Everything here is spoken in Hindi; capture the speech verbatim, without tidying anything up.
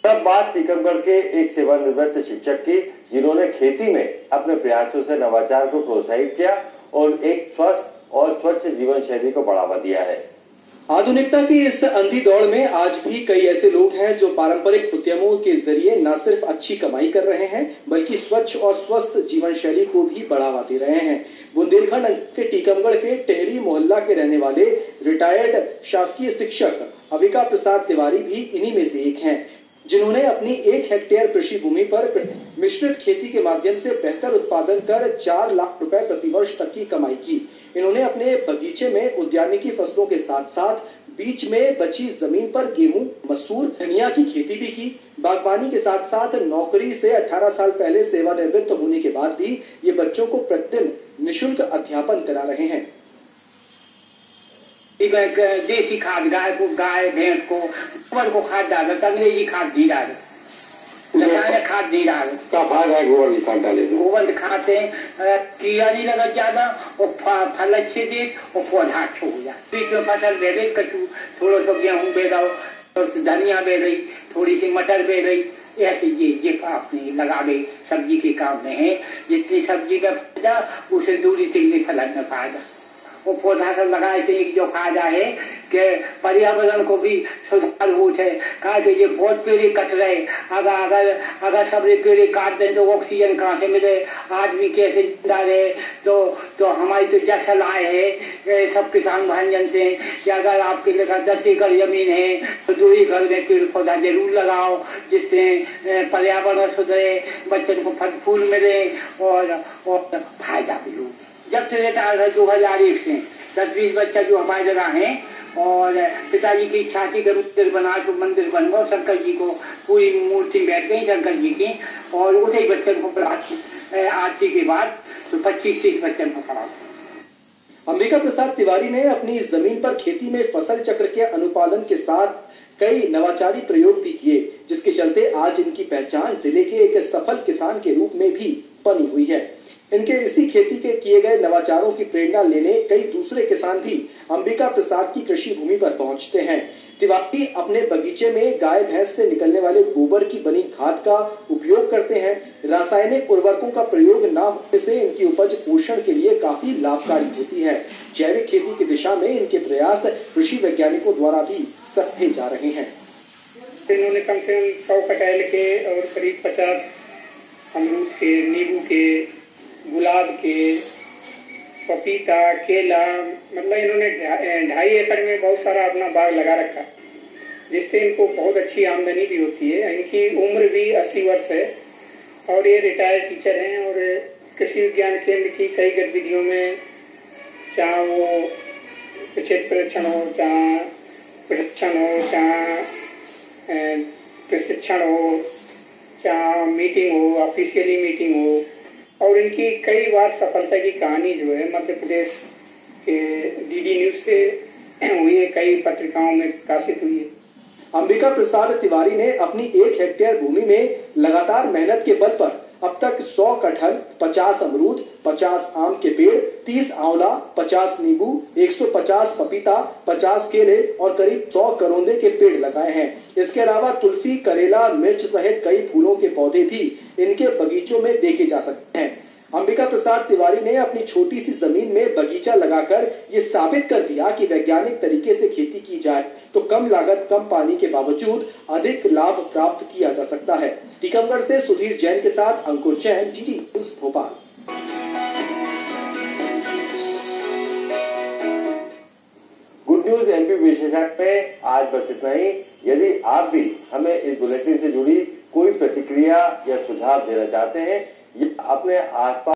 तब बात टीकमगढ़ के एक सेवानिवृत्त शिक्षक की, जिन्होंने खेती में अपने प्रयासों से नवाचार को प्रोत्साहित किया और एक स्वस्थ और स्वच्छ जीवन शैली को बढ़ावा दिया है। आधुनिकता की इस अंधी दौड़ में आज भी कई ऐसे लोग हैं जो पारंपरिक उद्यमों के जरिए न सिर्फ अच्छी कमाई कर रहे हैं, बल्कि स्वच्छ और स्वस्थ जीवन शैली को भी बढ़ावा दे रहे हैं। बुंदेलखंड के टीकमगढ़ के टेहरी मोहल्ला के रहने वाले रिटायर्ड शासकीय शिक्षक अविका प्रसाद तिवारी भी इन्हीं में से एक हैं, जिन्होंने अपनी एक हेक्टेयर कृषि भूमि पर मिश्रित खेती के माध्यम से बेहतर उत्पादन कर चार लाख रुपए प्रतिवर्ष तक की कमाई की। इन्होंने अपने बगीचे में उद्यानिकी फसलों के साथ साथ बीच में बची जमीन पर गेहूं, मसूर, धनिया की खेती भी की। बागवानी के साथ साथ नौकरी से अठारह साल पहले सेवानिवृत्त होने के बाद भी ये बच्चों को प्रतिदिन निःशुल्क अध्यापन करा रहे हैं। देसी खाद गाय को गाय भैंस को गोबर को खाद डाल, अंग्रेजी खाद नहीं डाल, रसायनिक खाद नहीं डाल। क्या फायदा है गोबर की खाद डाले? गोबर खाद से कीड़ा नहीं लगा ज्यादा और फल अच्छे दे और पौधा अच्छा हो जाए। बीच में फसल बे रही, कचू थोड़ा सा गेहूँ बे रहा, थोड़ी धनिया बे रही, थोड़ी सी मटर बे रही, ऐसे ये ये आपने लगा गई सब्जी के काम में है। जितनी सब्जी का फायदा उसे दूरी तीन फल में फायदा। वो पौधा सब लगाए से एक जो फायदा है कि पर्यावरण को भी सुधार हो है। कहा कि ये बहुत पेड़ कट रहे, अगर अगर अगर सब पेड़ काट दें तो ऑक्सीजन कहाँ से मिले, आदमी कैसे जिंदा रहे। तो तो हमारी तो जय सलाह है सब किसान भाईजन से कि अगर आपके लिए दस एकड़ जमीन है तो दो एकड़ में पेड़ पौधा जरूर लगाओ, जिससे पर्यावरण सुधरे, बच्चों को फल फूल मिले और, और फायदा भी हो। जब से रिटायर है दो हजार एक से दस बीस बच्चा जो हमारे जगह है और पिताजी की इच्छा थी कि मंदिर बना तो मंदिर बन गया। शंकर जी को पूरी मूर्ति बैठ गई शंकर जी की और उसे ही बच्चों को पढ़ा आरती के बाद तो पच्चीस तीस बच्चों को पढ़ा। अंबिका प्रसाद तिवारी ने अपनी जमीन पर खेती में फसल चक्र के अनुपालन के साथ कई नवाचारी प्रयोग भी किए, जिसके चलते आज इनकी पहचान जिले के एक सफल किसान के रूप में भी बनी हुई है। इनके इसी खेती के किए गए नवाचारों की प्रेरणा लेने कई दूसरे किसान भी अंबिका प्रसाद की कृषि भूमि पर पहुंचते हैं। तिवारी अपने बगीचे में गाय भैंस से निकलने वाले गोबर की बनी खाद का उपयोग करते हैं। रासायनिक उर्वरकों का प्रयोग न होने से इनकी उपज पोषण के लिए काफी लाभकारी होती है। जैविक खेती की दिशा में इनके प्रयास कृषि वैज्ञानिकों द्वारा भी सराहे जा रहे हैं। इन्होंने कम से कम सौ कटहल के और करीब पचास अमरूद के, नींबू के, गुलाब के, पपीता, केला, मतलब इन्होंने ढाई एकड़ में बहुत सारा अपना बाग लगा रखा, जिससे इनको बहुत अच्छी आमदनी भी होती है। इनकी उम्र भी अस्सी वर्ष है और ये रिटायर्ड टीचर हैं और कृषि विज्ञान केंद्र की कई गतिविधियों में, चाहे वो क्षेत्र परीक्षण हो, चाहे प्रशिक्षण हो, चाहे प्रशिक्षण हो, चाहे मीटिंग हो, ऑफिशियली मीटिंग हो, और इनकी कई बार सफलता की कहानी जो है मध्य प्रदेश के डीडी न्यूज से हुई है, कई पत्रिकाओं में प्रकाशित हुई है। अंबिका प्रसाद तिवारी ने अपनी एक हेक्टेयर भूमि में लगातार मेहनत के बल पर अब तक सौ कटहल, पचास अमरूद, पचास आम के पेड़, तीस आंवला, पचास नींबू, एक सौ पचास पपीता, पचास केले और करीब सौ करोंदे के पेड़ लगाए हैं। इसके अलावा तुलसी, करेला, मिर्च सहित कई फूलों के पौधे भी इनके बगीचों में देखे जा सकते हैं। अंबिका प्रसाद तिवारी ने अपनी छोटी सी जमीन में बगीचा लगाकर ये साबित कर दिया कि वैज्ञानिक तरीके से खेती की जाए तो कम लागत, कम पानी के बावजूद अधिक लाभ प्राप्त किया जा सकता है। टीकमगढ़ से सुधीर जैन के साथ Ankur Jain, DD news Bhopal. Good news MP विशेषज्ञ में आज बस इतना ही। यदि आप भी हमें इस बुलेटिन से जुड़ी कोई प्रतिक्रिया या सुझाव देना चाहते हैं या अपने आसपास